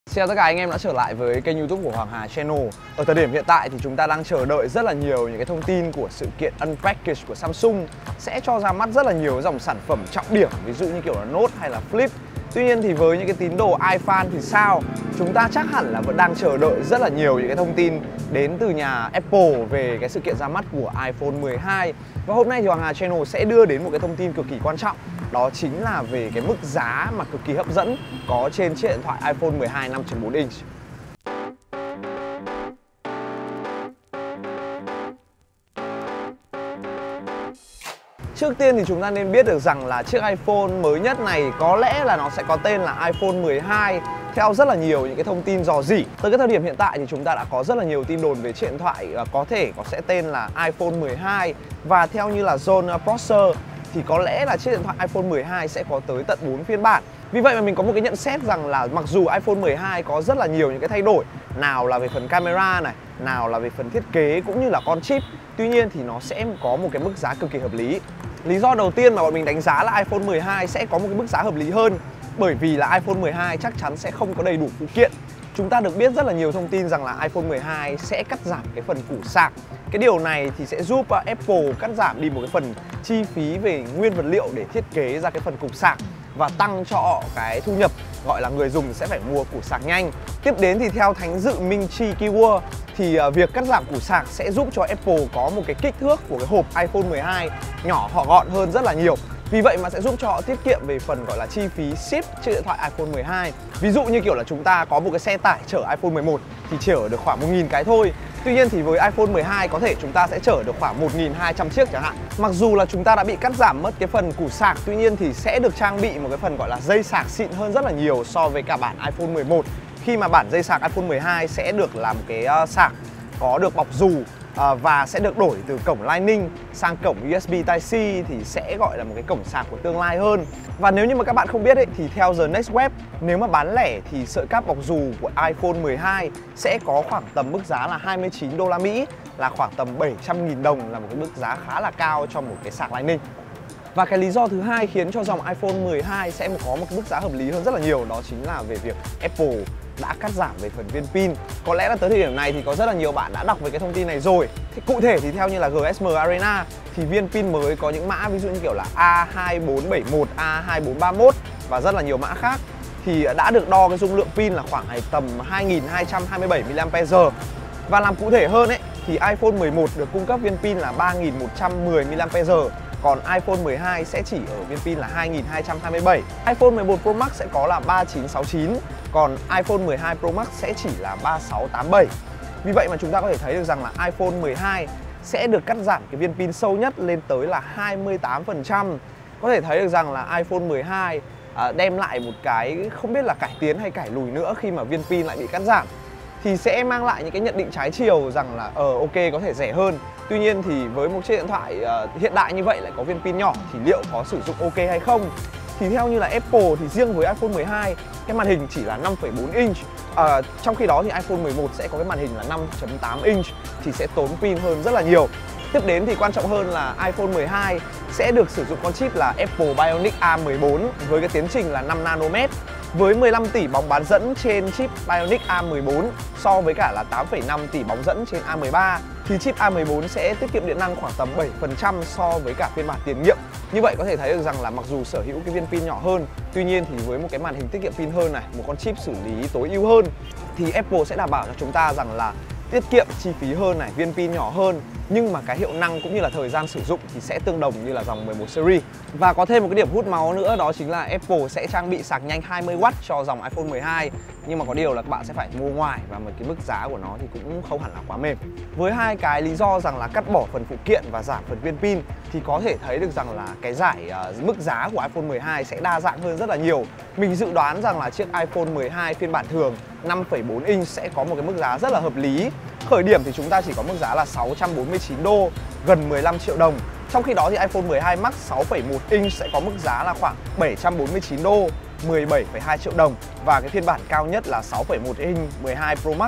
Xin chào tất cả anh em đã trở lại với kênh YouTube của Hoàng Hà Channel. Ở thời điểm hiện tại thì chúng ta đang chờ đợi rất là nhiều những cái thông tin của sự kiện Unpackaged của Samsung sẽ cho ra mắt rất là nhiều dòng sản phẩm trọng điểm, ví dụ như kiểu là Note hay là Flip. Tuy nhiên thì với những cái tín đồ iPhone thì sao? Chúng ta chắc hẳn là vẫn đang chờ đợi rất là nhiều những cái thông tin đến từ nhà Apple về cái sự kiện ra mắt của iPhone 12. Và hôm nay thì Hoàng Hà Channel sẽ đưa đến một cái thông tin cực kỳ quan trọng. Đó chính là về cái mức giá mà cực kỳ hấp dẫn có trên chiếc điện thoại iPhone 12 5.4 inch. Trước tiên thì chúng ta nên biết được rằng là chiếc iPhone mới nhất này có lẽ là nó sẽ có tên là iPhone 12 theo rất là nhiều những cái thông tin rò rỉ. Tới cái thời điểm hiện tại thì chúng ta đã có rất là nhiều tin đồn về chiếc điện thoại có thể sẽ tên là iPhone 12. Và theo như là John Prosser thì có lẽ là chiếc điện thoại iPhone 12 sẽ có tới tận 4 phiên bản. Vì vậy mà mình có một cái nhận xét rằng là mặc dù iPhone 12 có rất là nhiều những cái thay đổi, nào là về phần camera này, nào là về phần thiết kế cũng như là con chip, tuy nhiên thì nó sẽ có một cái mức giá cực kỳ hợp lý. Lý do đầu tiên mà bọn mình đánh giá là iPhone 12 sẽ có một cái mức giá hợp lý hơn bởi vì là iPhone 12 chắc chắn sẽ không có đầy đủ phụ kiện. Chúng ta được biết rất là nhiều thông tin rằng là iPhone 12 sẽ cắt giảm cái phần củ sạc. Cái điều này thì sẽ giúp Apple cắt giảm đi một cái phần chi phí về nguyên vật liệu để thiết kế ra cái phần cục sạc và tăng cho họ cái thu nhập, gọi là người dùng sẽ phải mua củ sạc nhanh. Tiếp đến thì theo thánh dự Ming-Chi Kuo thì việc cắt giảm củ sạc sẽ giúp cho Apple có một cái kích thước của cái hộp iPhone 12 nhỏ họ gọn hơn rất là nhiều. Vì vậy mà sẽ giúp cho họ tiết kiệm về phần gọi là chi phí ship chiếc điện thoại iPhone 12. Ví dụ như kiểu là chúng ta có một cái xe tải chở iPhone 11 thì chở được khoảng 1.000 cái thôi. Tuy nhiên thì với iPhone 12 có thể chúng ta sẽ chở được khoảng 1.200 chiếc chẳng hạn. Mặc dù là chúng ta đã bị cắt giảm mất cái phần củ sạc, tuy nhiên thì sẽ được trang bị một cái phần gọi là dây sạc xịn hơn rất là nhiều so với cả bản iPhone 11. Khi mà bản dây sạc iPhone 12 sẽ được làm cái sạc có được bọc dù và sẽ được đổi từ cổng Lightning sang cổng USB Type-C thì sẽ gọi là một cái cổng sạc của tương lai hơn. Và nếu như mà các bạn không biết ấy, thì theo The Next Web, nếu mà bán lẻ thì sợi cáp bọc dù của iPhone 12 sẽ có khoảng tầm mức giá là 29 đô la Mỹ, là khoảng tầm 700.000 đồng, là một cái mức giá khá là cao cho một cái sạc Lightning. Và cái lý do thứ hai khiến cho dòng iPhone 12 sẽ có một cái mức giá hợp lý hơn rất là nhiều, đó chính là về việc Apple đã cắt giảm về phần viên pin. Có lẽ là tới thời điểm này thì có rất là nhiều bạn đã đọc về cái thông tin này rồi. Thì cụ thể thì theo như là GSM Arena thì viên pin mới có những mã ví dụ như kiểu là A2471, A2431 và rất là nhiều mã khác thì đã được đo cái dung lượng pin là khoảng tầm 2227 mAh. Và làm cụ thể hơn ấy thì iPhone 11 được cung cấp viên pin là 3110 mAh. Còn iPhone 12 sẽ chỉ ở viên pin là 2227. iPhone 11 Pro Max sẽ có là 3969, còn iPhone 12 Pro Max sẽ chỉ là 3687. Vì vậy mà chúng ta có thể thấy được rằng là iPhone 12 sẽ được cắt giảm cái viên pin sâu nhất lên tới là 28%. Có thể thấy được rằng là iPhone 12 đem lại một cái không biết là cải tiến hay cải lùi nữa khi mà viên pin lại bị cắt giảm. Thì sẽ mang lại những cái nhận định trái chiều rằng là ok có thể rẻ hơn. Tuy nhiên thì với một chiếc điện thoại hiện đại như vậy lại có viên pin nhỏ thì liệu có sử dụng ok hay không? Thì theo như là Apple thì riêng với iPhone 12 cái màn hình chỉ là 5,4 inch. Trong khi đó thì iPhone 11 sẽ có cái màn hình là 5.8 inch thì sẽ tốn pin hơn rất là nhiều. Tiếp đến thì quan trọng hơn là iPhone 12 sẽ được sử dụng con chip là Apple Bionic A14 với cái tiến trình là 5 nanomet. Với 15 tỷ bóng bán dẫn trên chip Bionic A14 so với cả là 8,5 tỷ bóng dẫn trên A13 thì chip A14 sẽ tiết kiệm điện năng khoảng tầm 7% so với cả phiên bản tiền nhiệm. Như vậy có thể thấy được rằng là mặc dù sở hữu cái viên pin nhỏ hơn, tuy nhiên thì với một cái màn hình tiết kiệm pin hơn này, một con chip xử lý tối ưu hơn thì Apple sẽ đảm bảo cho chúng ta rằng là tiết kiệm chi phí hơn này, viên pin nhỏ hơn, nhưng mà cái hiệu năng cũng như là thời gian sử dụng thì sẽ tương đồng như là dòng 11 series. Và có thêm một cái điểm hút máu nữa, đó chính là Apple sẽ trang bị sạc nhanh 20W cho dòng iPhone 12. Nhưng mà có điều là các bạn sẽ phải mua ngoài và một cái mức giá của nó thì cũng không hẳn là quá mềm. Với hai cái lý do rằng là cắt bỏ phần phụ kiện và giảm phần viên pin thì có thể thấy được rằng là cái giải mức giá của iPhone 12 sẽ đa dạng hơn rất là nhiều. Mình dự đoán rằng là chiếc iPhone 12 phiên bản thường 5,4 inch sẽ có một cái mức giá rất là hợp lý. Khởi điểm thì chúng ta chỉ có mức giá là 649 đô, gần 15 triệu đồng. Trong khi đó thì iPhone 12 Max 6,1 inch sẽ có mức giá là khoảng 749 đô, 17,2 triệu đồng. Và cái phiên bản cao nhất là 6,1 inch 12 Pro Max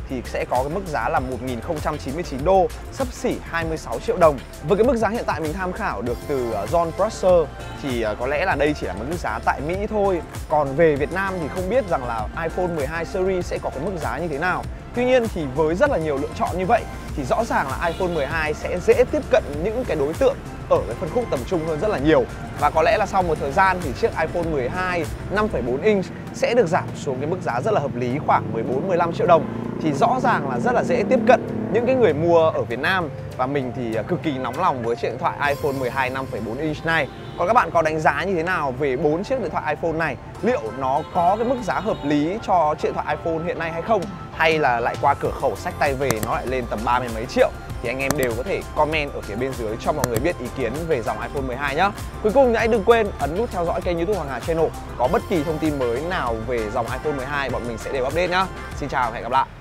thì sẽ có cái mức giá là 1.099 đô, xấp xỉ 26 triệu đồng. Với cái mức giá hiện tại mình tham khảo được từ John Prosser thì có lẽ là đây chỉ là mức giá tại Mỹ thôi. Còn về Việt Nam thì không biết rằng là iPhone 12 series sẽ có cái mức giá như thế nào. Tuy nhiên thì với rất là nhiều lựa chọn như vậy thì rõ ràng là iPhone 12 sẽ dễ tiếp cận những cái đối tượng ở cái phân khúc tầm trung hơn rất là nhiều. Và có lẽ là sau một thời gian thì chiếc iPhone 12 5,4 inch sẽ được giảm xuống cái mức giá rất là hợp lý, khoảng 14-15 triệu đồng. Thì rõ ràng là rất là dễ tiếp cận những cái người mua ở Việt Nam. Và mình thì cực kỳ nóng lòng với chiếc điện thoại iPhone 12 5,4 inch này. Còn các bạn có đánh giá như thế nào về 4 chiếc điện thoại iPhone này? Liệu nó có cái mức giá hợp lý cho chiếc điện thoại iPhone hiện nay hay không? Hay là lại qua cửa khẩu xách tay về nó lại lên tầm 30 mấy triệu? Thì anh em đều có thể comment ở phía bên dưới cho mọi người biết ý kiến về dòng iPhone 12 nhé. Cuối cùng hãy đừng quên ấn nút theo dõi kênh YouTube Hoàng Hà Channel. Có bất kỳ thông tin mới nào về dòng iPhone 12 bọn mình sẽ đều update nhá. Xin chào và hẹn gặp lại.